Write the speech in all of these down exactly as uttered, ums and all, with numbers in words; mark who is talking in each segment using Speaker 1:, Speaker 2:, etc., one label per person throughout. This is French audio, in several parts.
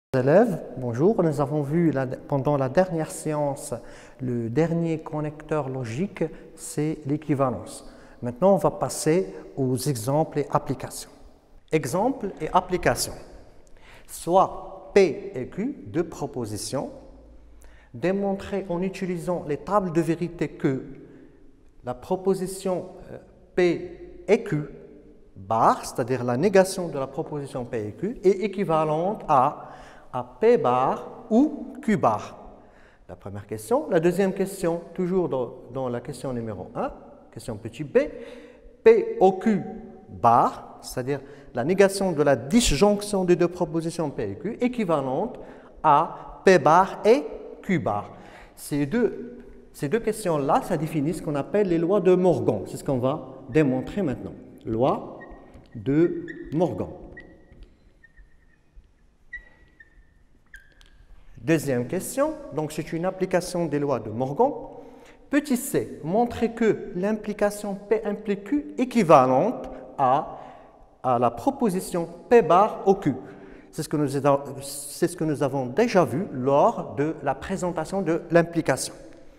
Speaker 1: Élèves, bonjour. Nous avons vu la, pendant la dernière séance le dernier connecteur logique, c'est l'équivalence. Maintenant, on va passer aux exemples et applications. Exemples et applications. Soit P et Q, deux propositions, démontrer en utilisant les tables de vérité que la proposition P et Q bar, c'est-à-dire la négation de la proposition P et Q, est équivalente à à P bar ou Q bar. La première question. La deuxième question, toujours dans, dans la question numéro un, question petit b, P au Q bar, c'est-à-dire la négation de la disjonction des deux propositions P et Q, équivalente à P bar et Q bar. Ces deux, ces deux questions-là, ça définit ce qu'on appelle les lois de Morgan. C'est ce qu'on va démontrer maintenant. Loi de Morgan. Deuxième question, donc c'est une application des lois de Morgan. Petit c, montrer que l'implication P implique Q équivalente à, à la proposition P bar au Q. C'est ce, que nous, c'est ce que nous avons déjà vu lors de la présentation de l'implication.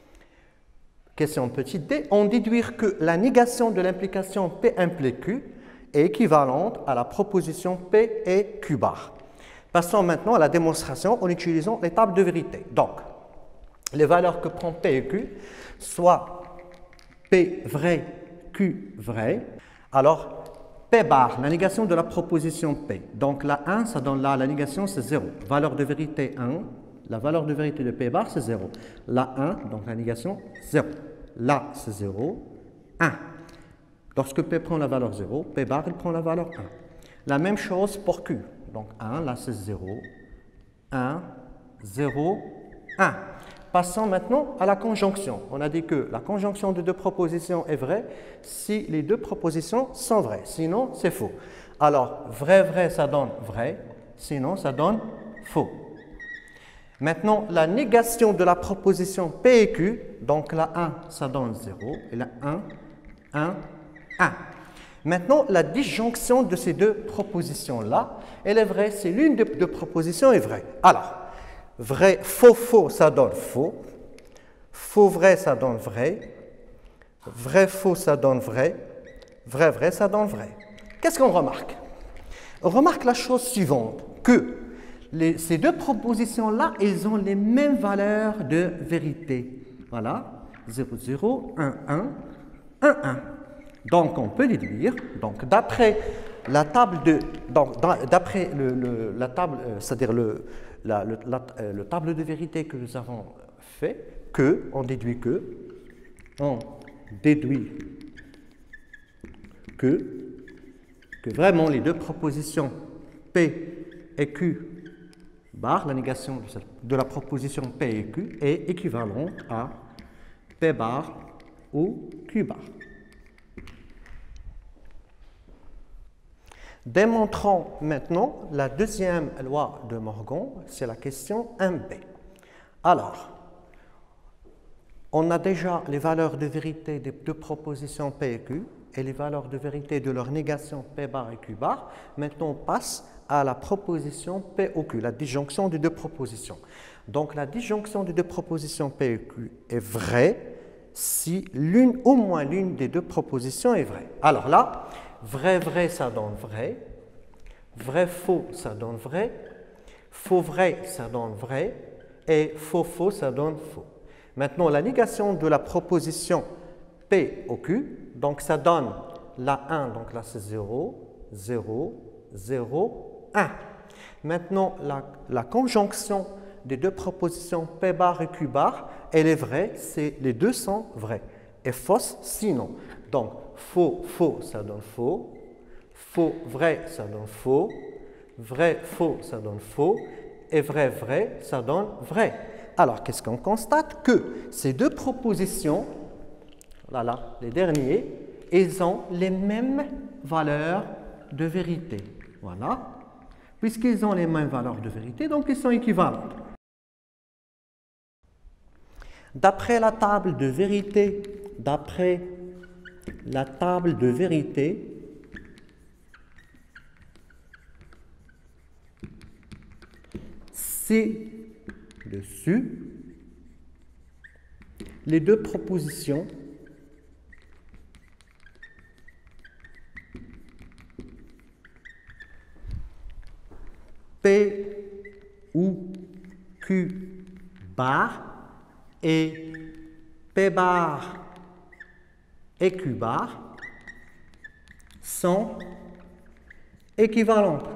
Speaker 1: Question petit d, on déduire que la négation de l'implication P implique Q est équivalente à la proposition P et Q bar. Passons maintenant à la démonstration en utilisant les tables de vérité. Donc, les valeurs que prend P et Q, soit P vrai, Q vrai. Alors, P bar, la négation de la proposition P. Donc, la un, ça donne là, la négation, c'est zéro. Valeur de vérité un, la valeur de vérité de P bar, c'est zéro. La un, donc la négation, zéro. Là, c'est zéro, un. Lorsque P prend la valeur zéro, P bar, il prend la valeur un. La même chose pour Q. Donc un, là c'est zéro, un, zéro, un. Passons maintenant à la conjonction. On a dit que la conjonction de deux propositions est vraie si les deux propositions sont vraies. Sinon, c'est faux. Alors, vrai, vrai, ça donne vrai. Sinon, ça donne faux. Maintenant, la négation de la proposition P et Q, donc la un, ça donne zéro. Et la un, un, un. Maintenant, la disjonction de ces deux propositions-là, elle est vraie si l'une des deux propositions est vraie. Alors, vrai, faux, faux, ça donne faux. Faux, vrai, ça donne vrai. Vrai, faux, ça donne vrai. Vrai, vrai, ça donne vrai. Qu'est-ce qu'on remarque? On remarque la chose suivante, que les, ces deux propositions-là, elles ont les mêmes valeurs de vérité. Voilà, zéro, zéro, un, un, un, un. Donc, on peut déduire, donc d'après la table de, d'après le, le, la table, c'est-à-dire le, la, le, la, le table de vérité que nous avons fait, que, on déduit que, on déduit que, que vraiment les deux propositions P et Q bar, la négation de, cette, de la proposition P et Q est équivalente à P bar ou Q bar. Démontrons maintenant la deuxième loi de Morgan, c'est la question un b. Alors, on a déjà les valeurs de vérité des deux propositions P et Q et les valeurs de vérité de leur négation P bar et Q bar. Maintenant, on passe à la proposition P au Q, la disjonction des deux propositions. Donc, la disjonction des deux propositions P et Q est vraie si l'une, au moins l'une des deux propositions est vraie. Alors là, vrai, vrai, ça donne vrai. Vrai, faux, ça donne vrai. Faux, vrai, ça donne vrai. Et faux, faux, ça donne faux. Maintenant, la négation de la proposition P au Q, donc ça donne la un, donc là c'est zéro, zéro, zéro, un. Maintenant, la, la conjonction des deux propositions P bar et Q bar, elle est vraie, c'est, les deux sont vrais. Et fausse, sinon. Donc, faux, faux, ça donne faux. Faux, vrai, ça donne faux. Vrai, faux, ça donne faux. Et vrai, vrai, ça donne vrai. Alors, qu'est-ce qu'on constate? Que ces deux propositions, là, là, les derniers, ils ont les mêmes valeurs de vérité. Voilà. Puisqu'ils ont les mêmes valeurs de vérité, donc ils sont équivalents. D'après la table de vérité, d'après la table de vérité, ci-dessus les deux propositions P ou Q bar et P bar et Q bar sont équivalentes.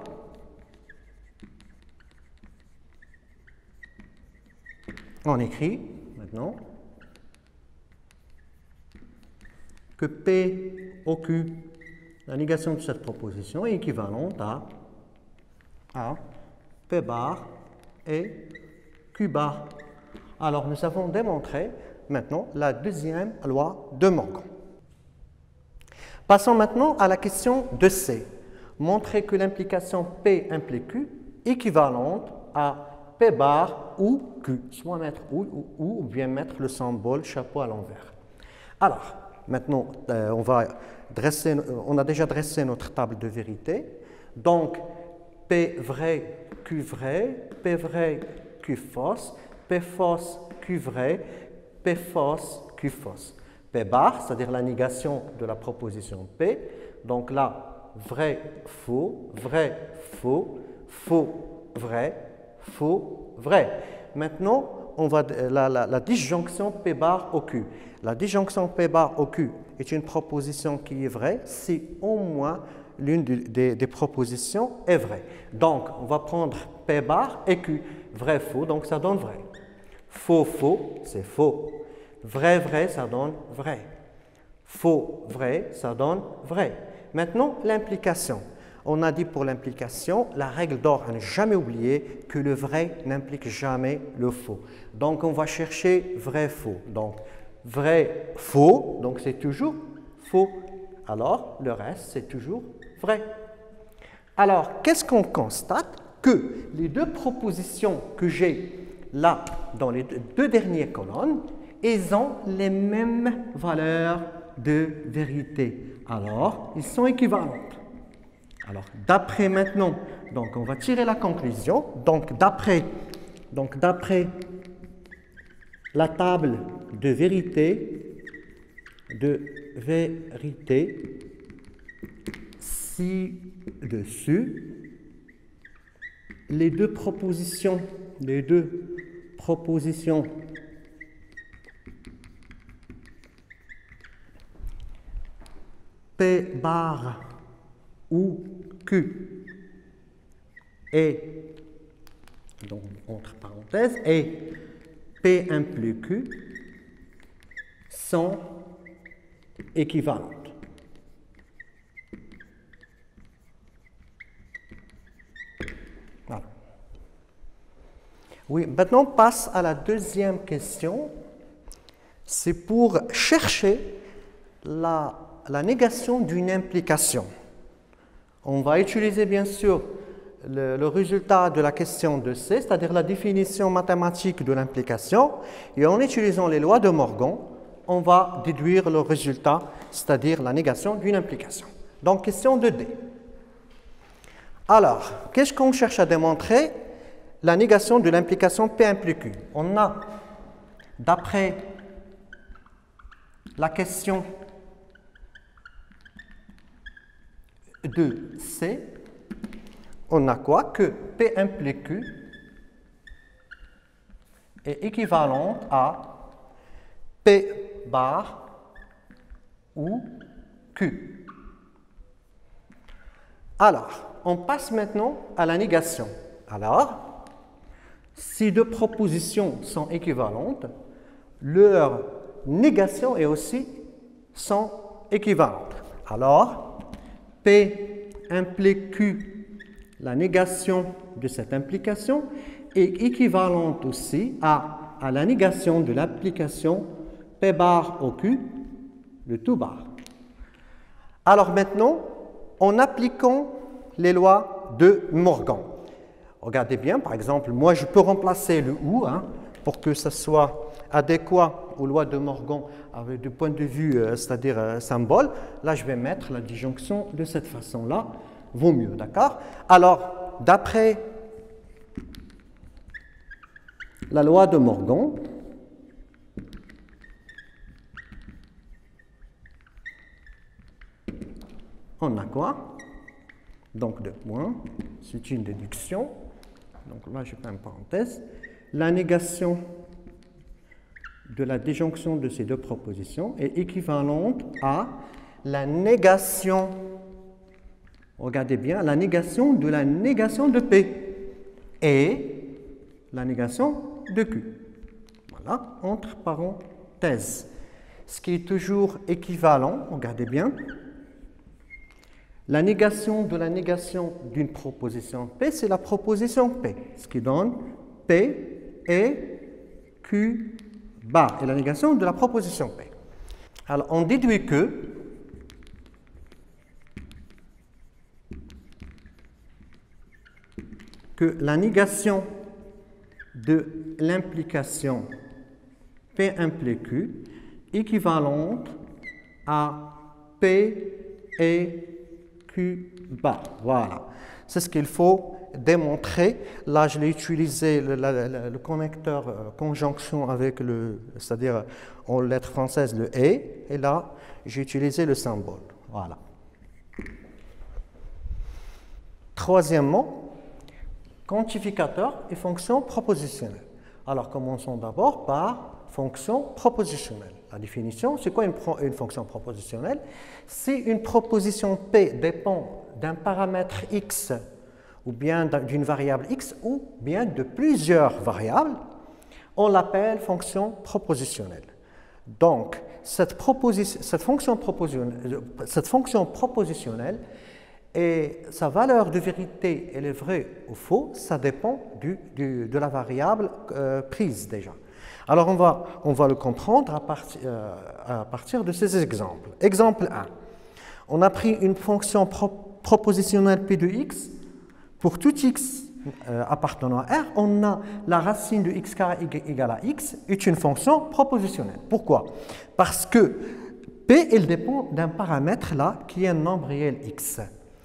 Speaker 1: On écrit maintenant que P au Q, la négation de cette proposition, est équivalente à, à P bar et Q bar. Alors, nous avons démontré maintenant la deuxième loi de Morgan. Passons maintenant à la question de C. Montrer que l'implication P implique Q est équivalente à P bar ou Q. Soit mettre ou, ou, ou, ou bien mettre le symbole chapeau à l'envers. Alors, maintenant, euh, on, va dresser, on a déjà dressé notre table de vérité. Donc, P vrai, Q vrai, P vrai, Q fausse, P fausse, Q vrai, P fausse, Q fausse. P bar, c'est-à-dire la négation de la proposition P. Donc là, vrai, faux, vrai, faux, faux, vrai, faux, vrai. Maintenant, on va la, la, la disjonction P bar au Q. La disjonction P bar au Q est une proposition qui est vraie si au moins l'une des, des propositions est vraie. Donc, on va prendre P bar et Q. Vrai, faux, donc ça donne vrai. Faux, faux, c'est faux. Vrai, vrai, ça donne vrai. Faux, vrai, ça donne vrai. Maintenant, l'implication. On a dit pour l'implication, la règle d'or à ne jamais oublier que le vrai n'implique jamais le faux. Donc, on va chercher vrai, faux. Donc, vrai, faux, donc c'est toujours faux. Alors, le reste, c'est toujours vrai. Alors, qu'est-ce qu'on constate? Que les deux propositions que j'ai là, dans les deux dernières colonnes, elles ont les mêmes valeurs de vérité. Alors, ils sont équivalentes. Alors, d'après maintenant, donc on va tirer la conclusion. Donc, d'après donc, d'après la table de vérité, de vérité ci-dessus, les deux propositions, les deux propositions P bar ou Q et, donc entre parenthèses, et P implique Q sont équivalentes. Voilà. Oui, maintenant on passe à la deuxième question. C'est pour chercher la, la négation d'une implication. On va utiliser bien sûr le, le résultat de la question de C, c'est-à-dire la définition mathématique de l'implication, et en utilisant les lois de Morgan, on va déduire le résultat, c'est-à-dire la négation d'une implication. Donc, question de D. Alors, qu'est-ce qu'on cherche à démontrer? La négation de l'implication P implique Q. On a, d'après la question de C, on a quoi? Que P implique Q est équivalente à P bar ou Q. Alors, on passe maintenant à la négation. Alors, si deux propositions sont équivalentes, leur négation est aussi sont équivalentes. Alors, P implique Q, la négation de cette implication, est équivalente aussi à, à la négation de l'application P bar au Q, le tout bar. Alors maintenant, en appliquant les lois de Morgan. Regardez bien, par exemple, moi je peux remplacer le ou hein, pour que ce soit adéquat aux lois de Morgan avec du point de vue, euh, c'est-à-dire euh, symbole. Là, je vais mettre la disjonction de cette façon-là, vaut mieux, d'accord? Alors, d'après la loi de Morgan. On a quoi? Donc deux points, c'est une déduction. Donc là, je fais une parenthèse. La négation de la déjonction de ces deux propositions est équivalente à la négation, regardez bien, la négation de la négation de P et la négation de Q. Voilà, entre parenthèses. Ce qui est toujours équivalent, regardez bien, la négation de la négation d'une proposition P, c'est la proposition P, ce qui donne P et Q bar, et la négation de la proposition P. Alors, on déduit que que la négation de l'implication P implique Q équivalente à P et Q bar. Voilà. C'est ce qu'il faut démontrer. Là, je l'ai utilisé, le, le, le connecteur euh, conjonction avec le, c'est-à-dire en lettres françaises, le et, et là, j'ai utilisé le symbole. Voilà. Troisièmement, quantificateur et fonction propositionnelle. Alors, commençons d'abord par fonction propositionnelle. La définition, c'est quoi une, une fonction propositionnelle? Si une proposition P dépend d'un paramètre X ou bien d'une variable X ou bien de plusieurs variables, on l'appelle fonction propositionnelle. Donc, cette, cette, fonction propositionnelle, cette fonction propositionnelle et sa valeur de vérité, elle est vraie ou faux, ça dépend du, du, de la variable euh, prise déjà. Alors, on va, on va le comprendre à, part, euh, à partir de ces exemples. Exemple un. On a pris une fonction pro propositionnelle P de X. Pour tout X euh, appartenant à R, on a la racine de X carré égale à X est une fonction propositionnelle. Pourquoi? Parce que P, elle dépend d'un paramètre là, qui est un nombre réel X.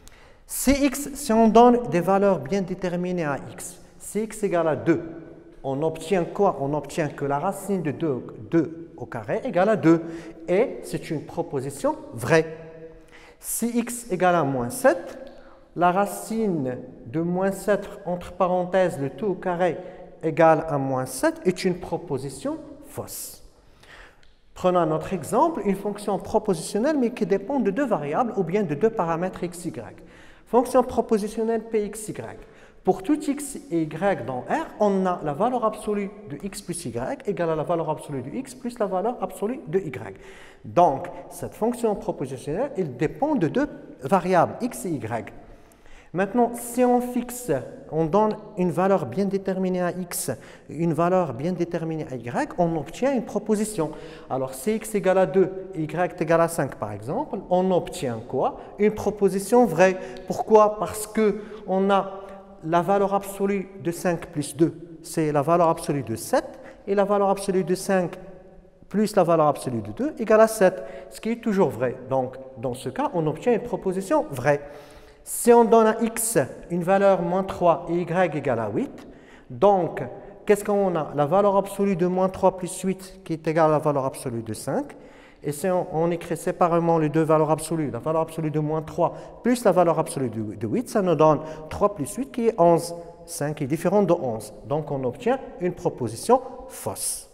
Speaker 1: Cx, si on donne des valeurs bien déterminées à X, Cx égale à deux, on obtient quoi? On obtient que la racine de deux, deux au carré égale à deux. Et c'est une proposition vraie. Si x égale à moins sept, la racine de moins sept, entre parenthèses, le tout au carré égale à moins sept, est une proposition fausse. Prenons un autre exemple, une fonction propositionnelle, mais qui dépend de deux variables ou bien de deux paramètres x, y. Fonction propositionnelle Pxy. Pour tout x et y dans R, on a la valeur absolue de x plus y égale à la valeur absolue de x plus la valeur absolue de y. Donc, cette fonction propositionnelle, elle dépend de deux variables, x et y. Maintenant, si on fixe, on donne une valeur bien déterminée à x, une valeur bien déterminée à y, on obtient une proposition. Alors, si x égale à deux, y égale à cinq par exemple, on obtient quoi? Une proposition vraie. Pourquoi? Parce qu'on a la valeur absolue de cinq plus deux, c'est la valeur absolue de sept, et la valeur absolue de cinq plus la valeur absolue de deux égale à sept, ce qui est toujours vrai. Donc, dans ce cas, on obtient une proposition vraie. Si on donne à x une valeur moins trois et y égale à huit, donc, qu'est-ce qu'on a? La valeur absolue de moins trois plus huit qui est égale à la valeur absolue de cinq. Et si on, on écrit séparément les deux valeurs absolues, la valeur absolue de moins trois plus la valeur absolue de, de huit, ça nous donne trois plus huit qui est onze. cinq est différent de onze. Donc, on obtient une proposition fausse.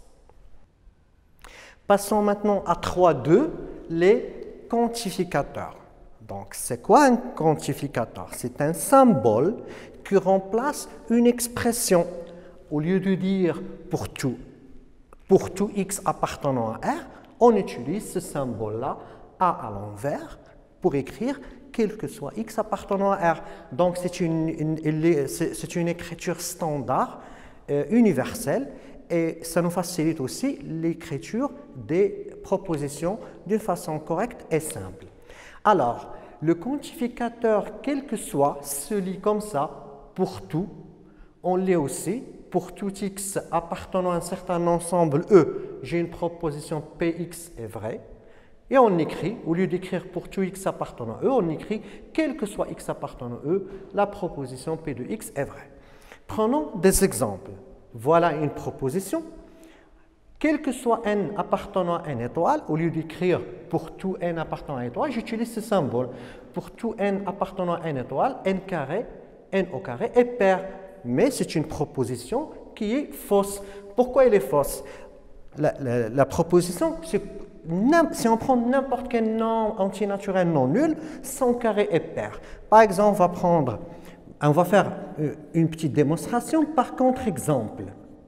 Speaker 1: Passons maintenant à trois point deux, les quantificateurs. Donc, c'est quoi un quantificateur? C'est un symbole qui remplace une expression. Au lieu de dire pour tout, pour tout x appartenant à R, on utilise ce symbole-là, A à l'envers, pour écrire quel que soit x appartenant à R. Donc, c'est une, une, c'est une écriture standard, euh, universelle, et ça nous facilite aussi l'écriture des propositions d'une façon correcte et simple. Alors, le quantificateur, quel que soit, se lit comme ça, pour tout. On lit aussi, pour tout x appartenant à un certain ensemble E, j'ai une proposition Px est vraie. Et on écrit, au lieu d'écrire pour tout x appartenant à E, on écrit, quel que soit x appartenant à E, la proposition P de x est vraie. Prenons des exemples. voilà une proposition. Quel que soit n appartenant à n étoile, au lieu d'écrire pour tout n appartenant à n étoile, j'utilise ce symbole. Pour tout n appartenant à n étoile, n carré, n au carré est pair. Mais c'est une proposition qui est fausse. Pourquoi elle est fausse? La, la, la proposition, c'est si on prend n'importe quel nom antinaturel non nul, son carré est pair. Par exemple, on va prendre, on va faire une petite démonstration par contre-exemple.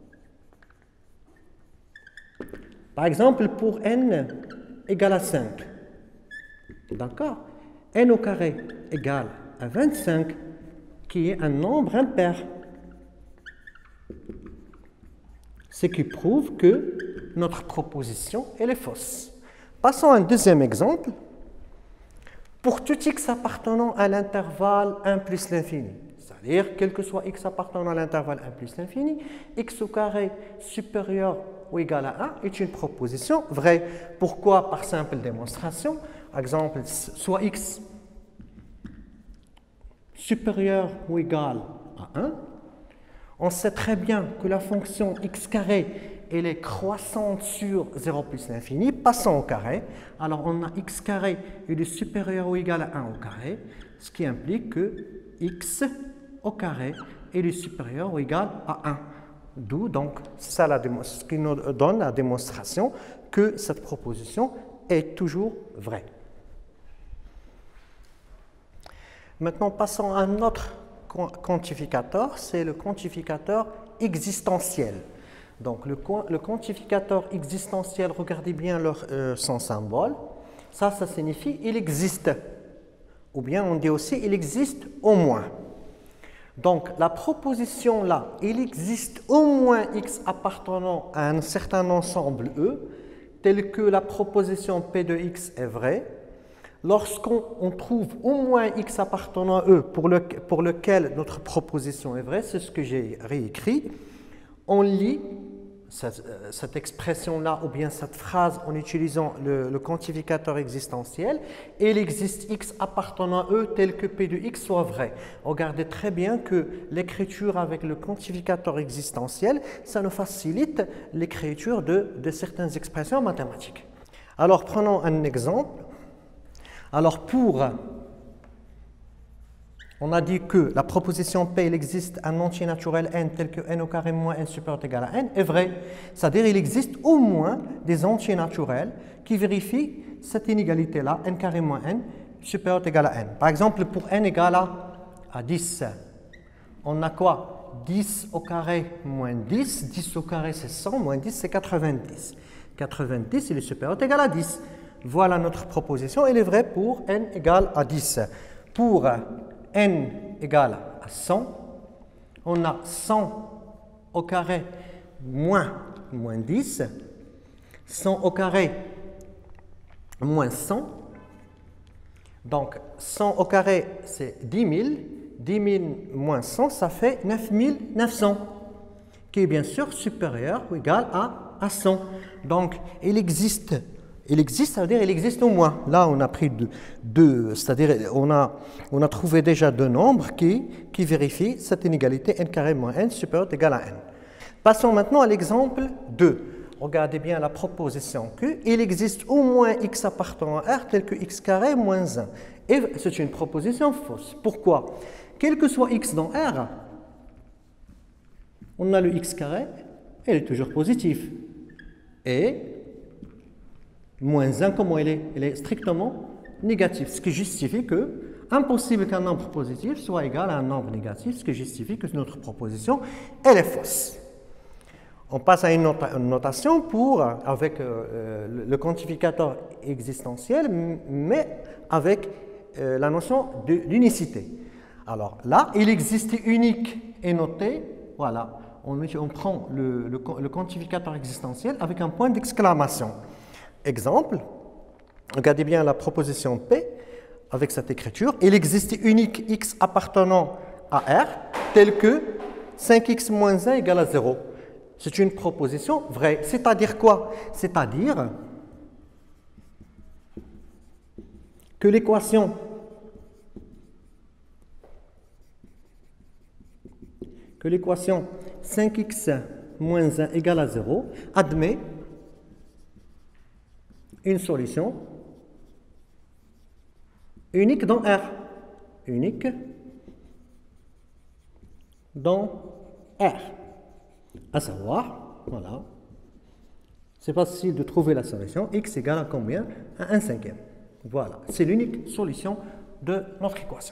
Speaker 1: Par exemple, pour n égale à cinq, d'accord? N au carré égale à vingt-cinq, qui est un nombre impair. Ce qui prouve que notre proposition, elle est fausse. Passons à un deuxième exemple. Pour tout x appartenant à l'intervalle un plus l'infini, c'est-à-dire quel que soit x appartenant à l'intervalle un plus l'infini, x au carré supérieur ou égal à un est une proposition vraie. Pourquoi? Par simple démonstration. Par exemple, soit x supérieur ou égal à un, on sait très bien que la fonction x carré, elle est croissante sur zéro plus l'infini, passant au carré. Alors on a x carré, il est supérieur ou égal à un au carré, ce qui implique que x au carré, il est supérieur ou égal à un. D'où donc ça la ce qui nous donne la démonstration que cette proposition est toujours vraie. Maintenant passons à un autre quantificateur, c'est le quantificateur existentiel. Donc le, le quantificateur existentiel, regardez bien leur, euh, son symbole. Ça, ça signifie il existe. Ou bien on dit aussi il existe au moins. Donc la proposition là, il existe au moins x appartenant à un certain ensemble E, tel que la proposition P de x est vraie. Lorsqu'on trouve au moins x appartenant à E pour, le, pour lequel notre proposition est vraie, c'est ce que j'ai réécrit, on lit cette, cette expression-là ou bien cette phrase en utilisant le, le quantificateur existentiel et il existe x appartenant à E tel que P de x soit vrai. Regardez très bien que l'écriture avec le quantificateur existentiel, ça nous facilite l'écriture de, de certaines expressions mathématiques. Alors prenons un exemple. Alors pour, on a dit que la proposition P, il existe un entier naturel n tel que n au carré moins n supérieur ou égal à n est vrai. C'est-à-dire il existe au moins des entiers naturels qui vérifient cette inégalité-là, n carré moins n supérieur ou égal à n. Par exemple, pour n égale à, à dix, on a quoi? dix au carré moins dix, dix au carré c'est cent, moins dix c'est quatre-vingt-dix. quatre-vingt-dix, il est supérieur ou égal à dix. Voilà notre proposition, elle est vraie pour n égale à dix. Pour n égale à cent, on a cent au carré moins, moins dix, cent au carré moins cent, donc cent au carré c'est dix mille, dix mille moins cent ça fait neuf mille neuf cents, qui est bien sûr supérieur ou égal à, à cent. Donc il existe Il existe, ça veut dire il existe au moins. Là, on a pris deux, deux c'est-à-dire on a, on a trouvé déjà deux nombres qui, qui vérifient cette inégalité n carré moins n supérieur ou égal à n. Passons maintenant à l'exemple deux. Regardez bien la proposition que il existe au moins x appartenant à R tel que x carré moins un. Et c'est une proposition fausse. Pourquoi? Quel que soit x dans R, on a le x carré, il est toujours positif. Et moins un, comment il est? Il est strictement négatif, ce qui justifie que impossible qu'un nombre positif soit égal à un nombre négatif, ce qui justifie que notre proposition, elle est fausse. On passe à une, nota une notation pour, avec euh, le, le quantificateur existentiel, mais avec euh, la notion d'unicité. Alors là, il existe unique et noté, voilà, on, on prend le, le, le quantificateur existentiel avec un point d'exclamation. Exemple, regardez bien la proposition P avec cette écriture. Il existe unique x appartenant à R tel que cinq x moins un égale à zéro. C'est une proposition vraie. C'est-à-dire quoi? C'est-à-dire que l'équation que l'équation cinq x moins un égale à zéro admet une solution unique dans R. Unique dans R. À savoir, voilà, c'est facile de trouver la solution. X égale à combien? À un cinquième. Voilà, c'est l'unique solution de notre équation.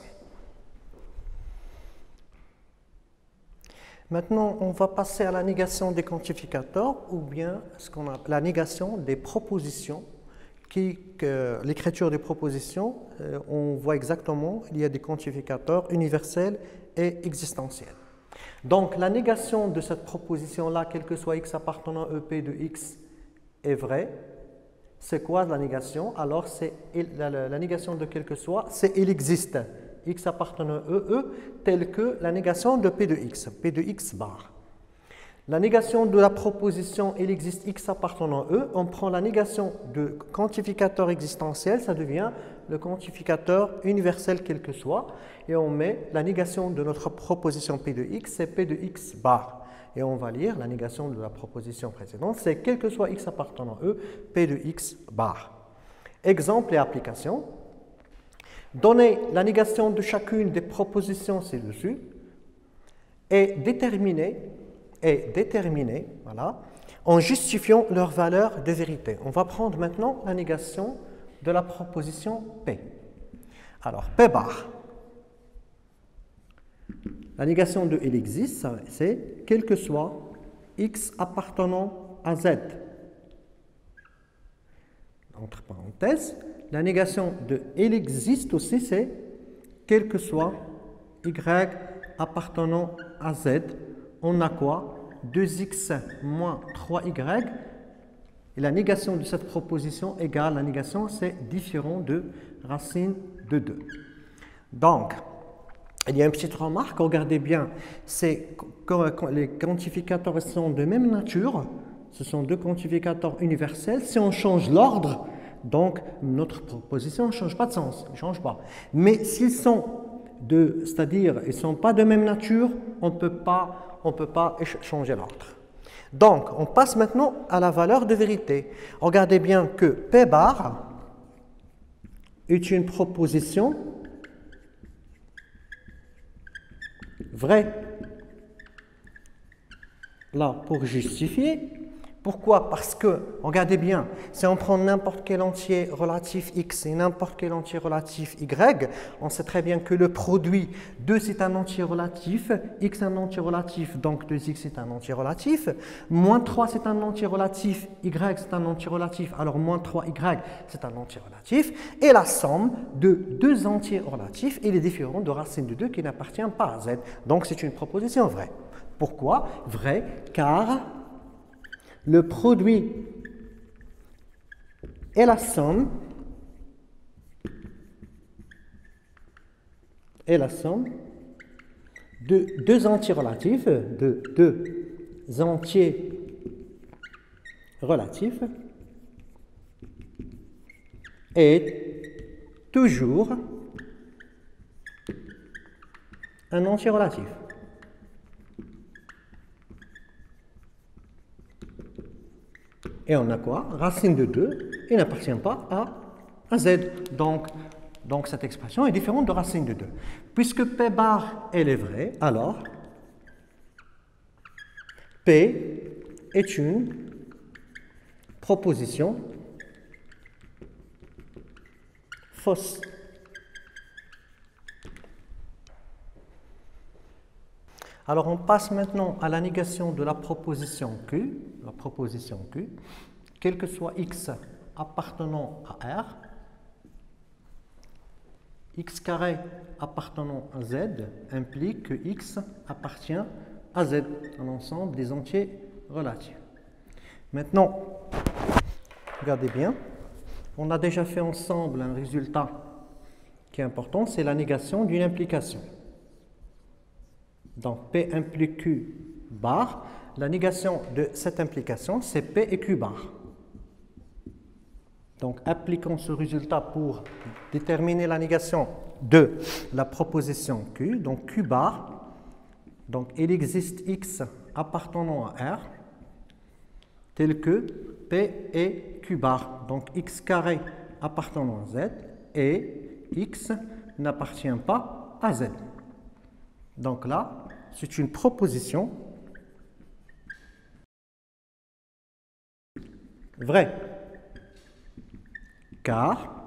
Speaker 1: Maintenant, on va passer à la négation des quantificateurs ou bien ce qu'on appelle la négation des propositions. Qui, que l'écriture des propositions, euh, on voit exactement il y a des quantificateurs universels et existentiels. Donc, la négation de cette proposition-là, quel que soit x appartenant à E P de x, est vrai. C'est quoi la négation? Alors, c'est la, la, la négation de quel que soit, c'est il existe x appartenant à E, E, tel que la négation de P de x, P de x bar. La négation de la proposition il existe x appartenant à E, on prend la négation de quantificateur existentiel, ça devient le quantificateur universel quel que soit, et on met la négation de notre proposition P de x, c'est P de x bar. Et on va lire la négation de la proposition précédente, c'est quel que soit x appartenant à E, P de x bar. Exemple et application. Donnez la négation de chacune des propositions ci-dessus et déterminer et déterminer, voilà, en justifiant leur valeur de vérité. On va prendre maintenant la négation de la proposition P. Alors, P bar. La négation de il existe, c'est quel que soit x appartenant à z. Entre parenthèses, la négation de il existe aussi, c'est quel que soit y appartenant à z. On a quoi? deux x moins trois y. Et la négation de cette proposition égale, la négation, c'est différent de racine de deux. Donc, il y a une petite remarque, regardez bien, c'est quand les quantificateurs sont de même nature, ce sont deux quantificateurs universels, si on change l'ordre, donc notre proposition ne change pas de sens, ne change pas. Mais s'ils sont de, c'est-à-dire ils ne sont pas de même nature, on ne peut pas on ne peut pas changer l'ordre. Donc, on passe maintenant à la valeur de vérité. Regardez bien que P bar est une proposition vraie. Là, pour justifier. Pourquoi? Parce que, regardez bien, si on prend n'importe quel entier relatif x et n'importe quel entier relatif y, on sait très bien que le produit deux c'est un entier relatif, x un entier relatif, donc deux x c'est un entier relatif, moins trois c'est un entier relatif, y c'est un entier relatif, alors moins trois y c'est un entier relatif, et la somme de deux entiers relatifs est différente de racine de deux qui n'appartient pas à z. Donc c'est une proposition vraie. Pourquoi? Vrai, car le produit et la somme est la somme de deux entiers relatifs, de deux entiers relatifs est toujours un entier relatif. Et on a quoi? Racine de deux, il n'appartient pas à, à z. Donc, donc, cette expression est différente de racine de deux. Puisque P bar, elle est vraie, alors P est une proposition fausse. Alors, on passe maintenant à la négation de la proposition Q, la proposition Q, quel que soit x appartenant à R, x carré appartenant à z implique que x appartient à z, un ensemble des entiers relatifs. Maintenant, regardez bien, on a déjà fait ensemble un résultat qui est important, c'est la négation d'une implication. Donc, P implique Q bar. La négation de cette implication, c'est P et Q bar. Donc, appliquons ce résultat pour déterminer la négation de la proposition Q. Donc, Q bar, donc il existe x appartenant à R, tel que P et Q bar. Donc x carré appartenant à Z et x n'appartient pas à Z. Donc là, c'est une proposition vraie, car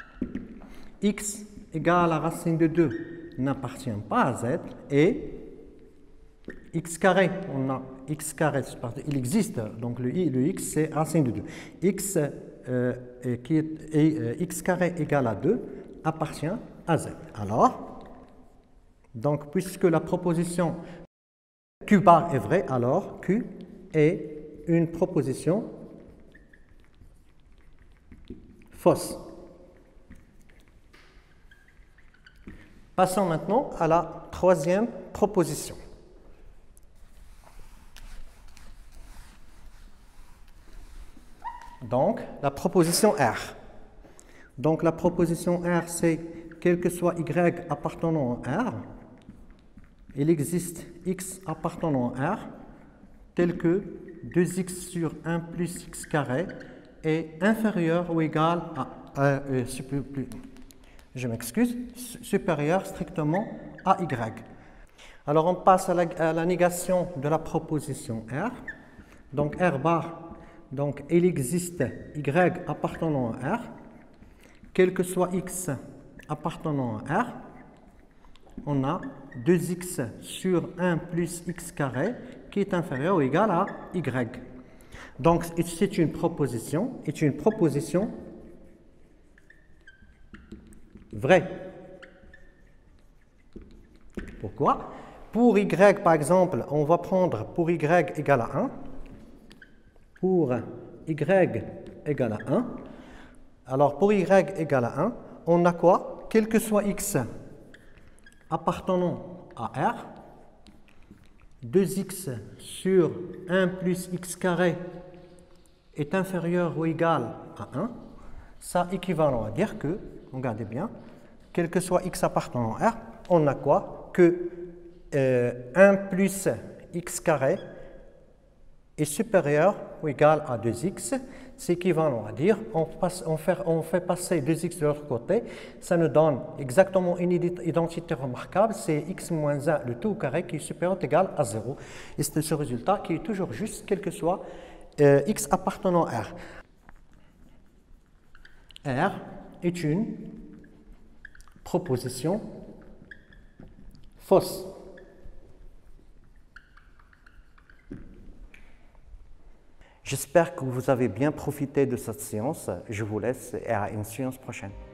Speaker 1: x égale à racine de deux n'appartient pas à Z et x carré, on a x carré, il existe, donc le, i, le x c'est racine de deux. x, euh, qui est, et, euh, x carré égale à deux appartient à Z. Alors, donc puisque la proposition Q bar est vraie, alors Q est une proposition fausse. Passons maintenant à la troisième proposition. Donc, la proposition R. Donc, la proposition R, c'est quel que soit y appartenant à R, il existe x appartenant à R, tel que deux x sur un plus x carré est inférieur ou égal à, euh, euh, plus, je m'excuse, supérieur strictement à y. Alors, on passe à la, à la négation de la proposition R. Donc, R bar. Donc, il existe y appartenant à R, quel que soit x appartenant à R, on a deux x sur un plus x carré qui est inférieur ou égal à y. Donc, c'est une proposition, est une proposition vraie. Pourquoi? Pour y, par exemple, on va prendre pour y égale à un. Pour y égale à un, alors pour y égale à un, on a quoi? Quel que soit x appartenant à R, deux x sur un plus x carré est inférieur ou égal à un, ça équivalent à dire que, regardez bien, quel que soit x appartenant à R, on a quoi? Que euh, un plus x carré est supérieur ou égal à deux x, c'est équivalent à dire, on, passe, on, fait, on fait passer deux x de l'autre côté, ça nous donne exactement une identité remarquable, c'est x moins un, le tout au carré, qui est supérieur ou égal à zéro. Et c'est ce résultat qui est toujours juste, quel que soit euh, x appartenant à R. R est une proposition fausse. J'espère que vous avez bien profité de cette séance. Je vous laisse et à une séance prochaine.